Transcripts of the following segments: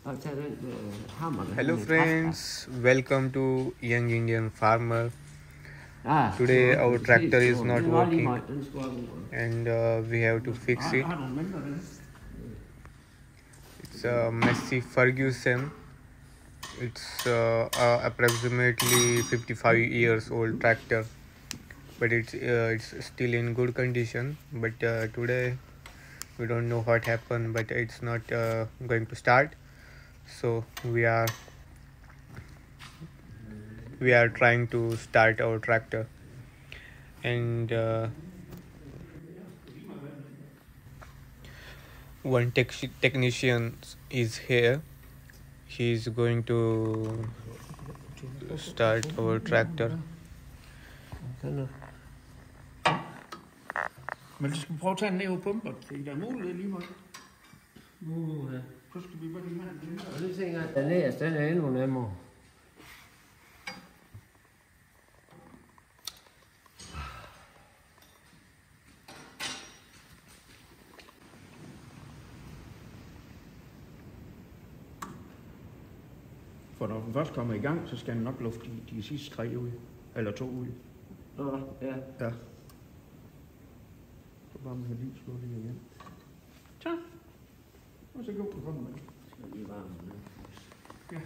Hello friends, welcome to Young Indian Farmer. Today our tractor is not working and we have to fix it. It's a Massey Ferguson. It's approximately 55 years old tractor, but it's still in good condition. But today we don't know what happened, but it's not going to start. So we are trying to start our tractor, and one technician is here. He's going to start our tractor. Men du skal prøve at tage den ned over pumper, fordi der er mulighed lige meget. Så skal vi bare lige have den der. Og nu tænker jeg, at den nederste, den er endnu nemmere. For når den først kommer i gang, så skal den nok lufte de sidste 3 ud. Eller 2 ud. Nå, ja. Ja. Så bare med lige slå det igen. Så. Og så gå på hånden med. Skal lige varme den. Ja.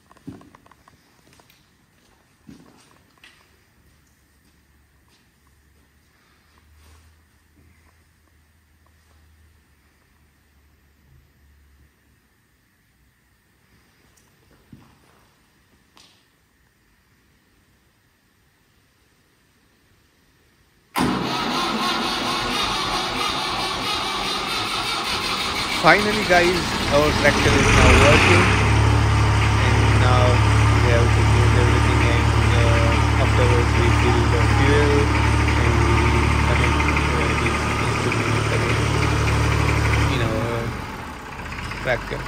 Finally guys, our tractor is now working, and now we have to close everything, and afterwards we fill the fuel and we connect this instrument again in our tractor.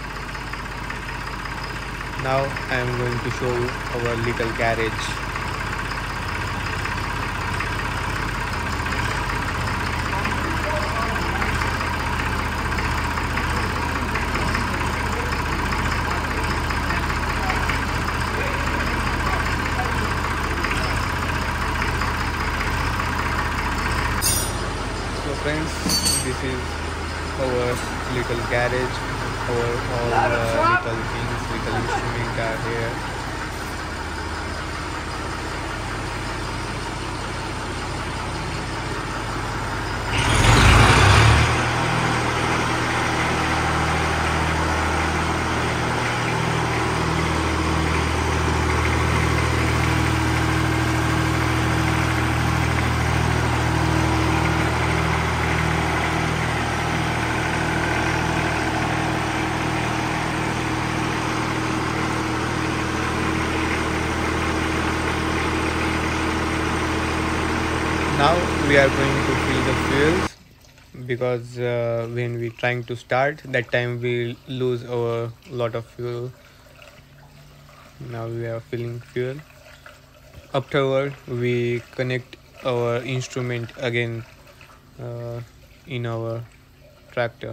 Now I am going to show you our little garage. Friends, this is our little garage. Our all little things, little instruments are here. Now we are going to fill the fuels, because when we trying to start, that time we lose our lot of fuel. Now we are filling fuel. Afterward we connect our instrument again in our tractor.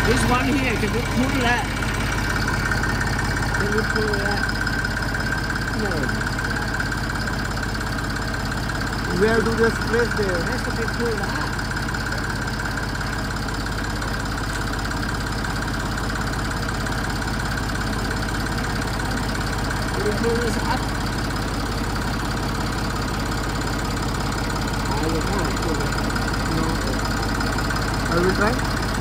This one here, can you pull that? Can you pull that? No. Where do just place there? Has to be pulled out. Can you pull this up? You can't pull it. No. I will try.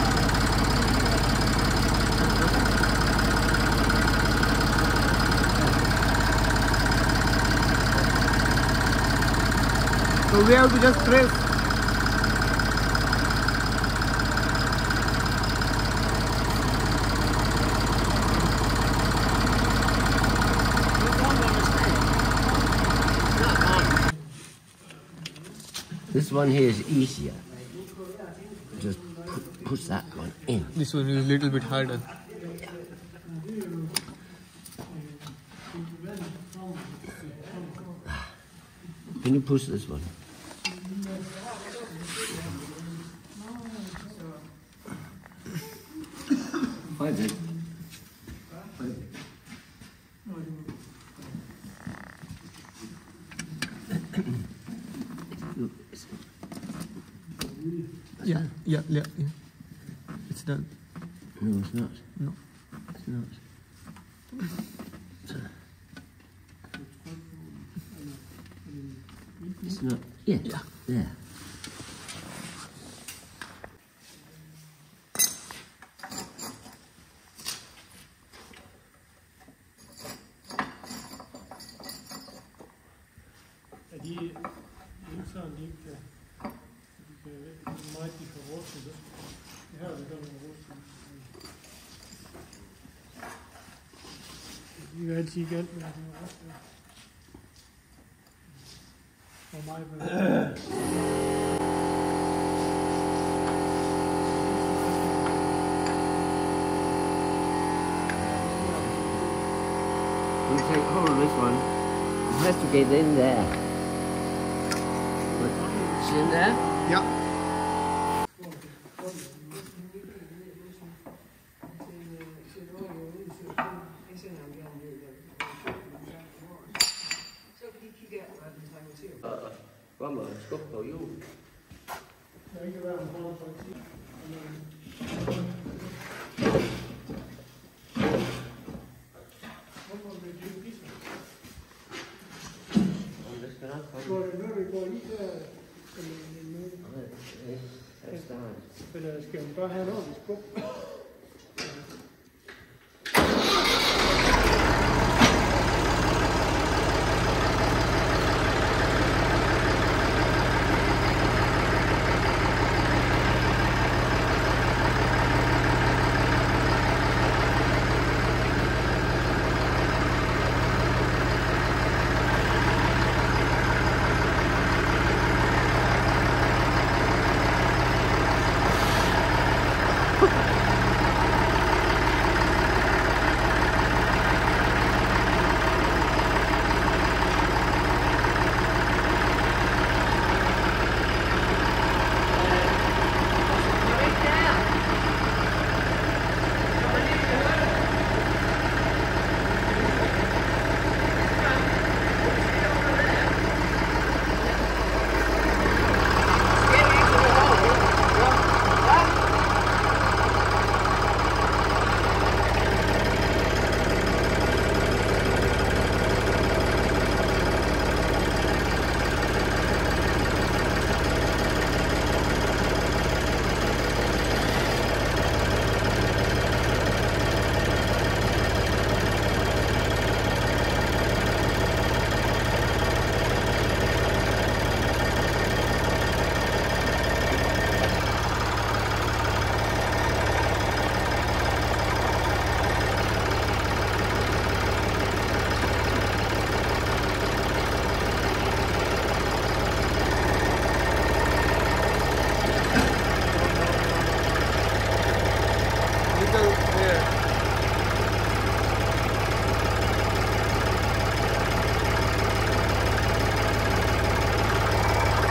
So we have to just press. This one here is easier. Just push that one in. This one is a little bit harder. Can you push this one? Hold it. Look, Yeah. It's done. no, it's not. No. It's not. It's not. Yeah. There. Er de intern, de ikke kan meget de kan råd til det. Det her er det, der er råd til. De vil altid galt med det. For mig vil det. You take hold of this one. It has to get in there. See in there? Yeah. Có mở skub på hjul. Eller skal man bare have en ordentlig skub?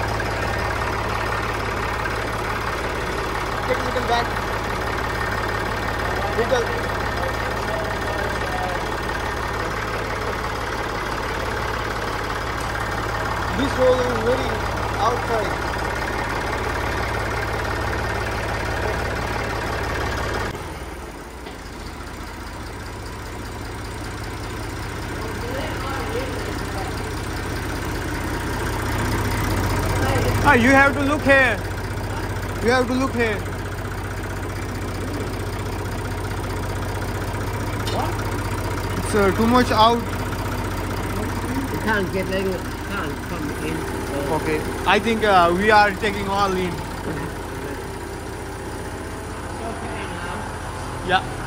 Take a little back. Because this hole is very outside. Ah, you have to look here. You have to look here. It's too much out. You can't get in, can't come in. Okay, I think we are taking all in. Yeah.